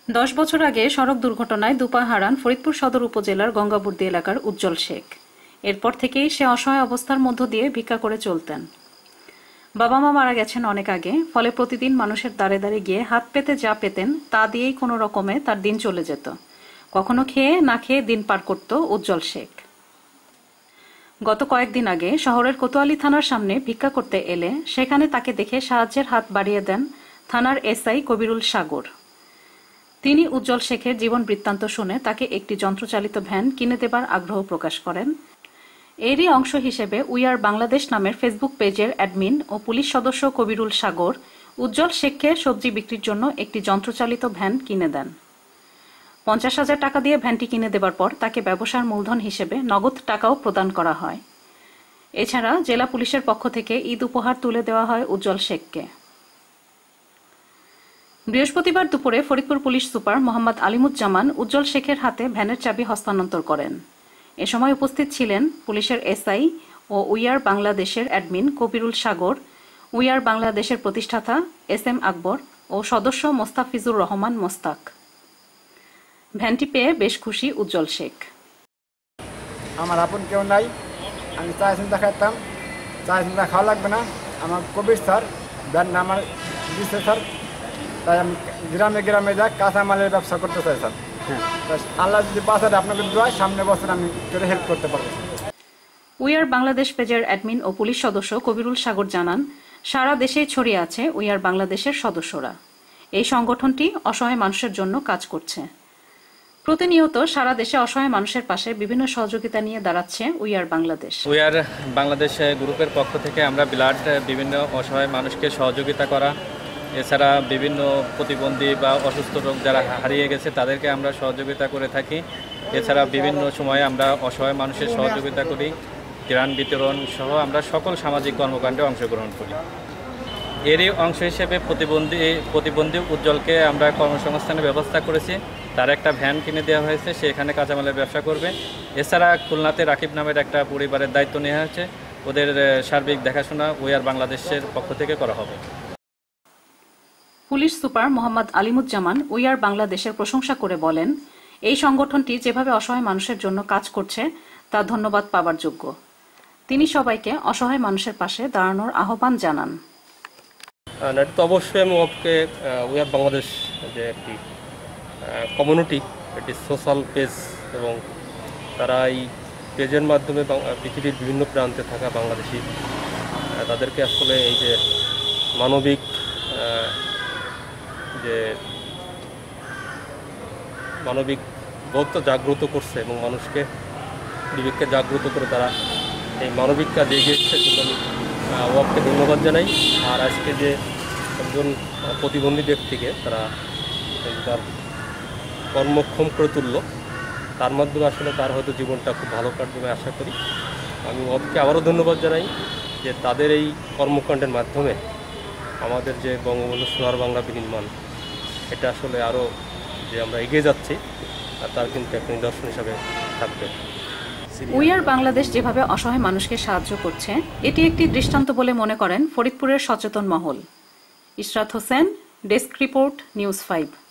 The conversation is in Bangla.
10 বছর আগে সড়ক দুর্ঘটনায় দুপা হারান ফরিদপুর সদর উপজেলার গঙ্গাবর্দী এলাকার উজ্জ্বল শেখ। এরপর থেকেই সে অসহায় অবস্থার মধ্য দিয়ে ভিক্ষা করে চলতেন। বাবা মা মারা গেছেন অনেক আগে, ফলে প্রতিদিন মানুষের দ্বারে দ্বারে গিয়ে হাত পেতে যা পেতেন তা দিয়েই কোনো রকমে তার দিন চলে যেত। কখনো খেয়ে না খেয়ে দিন পার করত উজ্জ্বল শেখ। গত কয়েকদিন আগে শহরের কোতোয়ালি থানার সামনে ভিক্ষা করতে এলে সেখানে তাকে দেখে সাহায্যের হাত বাড়িয়ে দেন থানার এসআই কবিরুল সাগর। তিনি উজ্জ্বল শেখের জীবন বৃত্তান্ত শুনে তাকে একটি যন্ত্রচালিত ভ্যান কিনে দেবার আগ্রহ প্রকাশ করেন। এরই অংশ হিসেবে উই আর বাংলাদেশ নামের ফেসবুক পেজের অ্যাডমিন ও পুলিশ সদস্য কবিরুল সাগর উজ্জ্বল শেখকে সবজি বিক্রির জন্য একটি যন্ত্রচালিত ভ্যান কিনে দেন। 50,000 টাকা দিয়ে ভ্যানটি কিনে দেবার পর তাকে ব্যবসার মূলধন হিসেবে নগদ টাকাও প্রদান করা হয়। এছাড়া জেলা পুলিশের পক্ষ থেকে ঈদ উপহার তুলে দেওয়া হয় উজ্জ্বল শেখকে। বৃহস্পতিবার দুপুরে ফরিদপুর পুলিশ সুপার মোহাম্মদ আলিমুজ্জামান উজ্জ্বল শেখের হাতে ভ্যানের চাবি হস্তান্তর করেন। এ সময় উপস্থিত ছিলেন পুলিশের এসআই ও উই আর বাংলাদেশের admin Kabirul Sagar, we are বাংলাদেশের প্রতিষ্ঠাতা SM আকবর ও সদস্য মোস্তাফিজুর রহমান মোস্তাক। ভ্যানটি পেয়ে বেশ খুশি উজ্জ্বল শেখ। আমার আপন কেউ নাই, আমি চা চিন্তা খাইতাম, চা চিন্তা খাওয়া লাগবে না। আমার কবির স্যার ভ্যান আমার দিচ্ছে স্যার, তাই আমি গ্রামে গ্রামে যাই কাঁচামালের ব্যবসা করতে চাই স্যার। আল্লাহ যদি বাঁচাতে আপনাকে দোয়ায় সামনে বছর আমি করে হেল্প করতে পারবো। উই আর বাংলাদেশ পেজের অ্যাডমিন ও পুলিশ সদস্য কবিরুল সাগর জানান, সারা দেশে ছড়িয়ে আছে উই আর বাংলাদেশের সদস্যরা। এই সংগঠনটি অসহায় মানুষের জন্য কাজ করছে। প্রতিনিয়ত সারা দেশে অসহায় মানুষের পাশে বিভিন্ন সহযোগিতা নিয়ে দাঁড়াচ্ছে we are Bangladesh. We are Bangladesh গ্রুপের পক্ষ থেকে আমরা বিভিন্ন অসহায় মানুষকে সহযোগিতা করা, এছাড়া বিভিন্ন প্রতিবন্ধী বা অসুস্থ রোগ যারা হারিয়ে গেছে তাদেরকে আমরা সহযোগিতা করে থাকি। এছাড়া বিভিন্ন সময়ে আমরা অসহায় মানুষের সহযোগিতা করি, ত্রাণ বিতরণ সহ আমরা সকল সামাজিক কর্মকাণ্ডে অংশগ্রহণ করি। এরই অংশ হিসেবে প্রতিবন্ধী উজ্জ্বলকে আমরা কর্মসংস্থানের ব্যবস্থা করেছি। তার একটা ভ্যান কিনে দেওয়া হয়েছে, সে এখানে কাঁচামালের ব্যবসা করবে। এছাড়া খুলনাতে রাকিব নামের একটা পরিবারের দায়িত্ব নেওয়া হয়েছে, ওদের সার্বিক দেখাশোনা উই আর বাংলাদেশের পক্ষ থেকে করা হবে। Police super Mohammad Alimuzzaman we are বাংলাদেশের প্রশংসা করে বলেন, এই সংগঠনটি যেভাবে অসহায় মানুষের জন্য কাজ করছে তা ধন্যবাদ পাবার যোগ্য। তিনি সবাইকে অসহায় মানুষের পাশে দাঁড়ানোর আহ্বান জানান। তো অবশ্যই আমি ওকে উই আর বাংলাদেশ যে একটি কমিউনিটি, একটি সোশ্যাল পেজ, এবং তারা এই পেজের মাধ্যমে পৃথিবীর বিভিন্ন প্রান্তে থাকা বাংলাদেশি তাদেরকে আসলে এই যে মানবিক বোধটা জাগ্রত করছে এবং মানুষকে বিবেককে জাগ্রত করে তারা এই মানবিক কাজে এগিয়েছে, কিন্তু আমি ওকে ধন্যবাদ জানাই। আর আজকে যে একজন প্রতিবন্ধী ব্যক্তিকে তারা তার কর্মক্ষম করে তুলল, তার মাধ্যমে আসলে তার হয়তো জীবনটা খুব ভালো কাটবে আশা করি। আমি ওকে আবারও ধন্যবাদ জানাই যে তাদের এই কর্মকাণ্ডের মাধ্যমে আমাদের যে বঙ্গবন্ধু সোনার বাংলা বিনির্মাণ, এটা আসলে আরও যে আমরা এগিয়ে যাচ্ছি আর তার কিন্তু একটা নিদর্শন হিসাবে থাকবে। উই আর বাংলাদেশ যেভাবে অসহায় মানুষকে সাহায্য করছে এটি একটি দৃষ্টান্ত বলে মনে করেন ফরিদপুরের সচেতন মহল। Ishrat Hossain, desk report, news 5।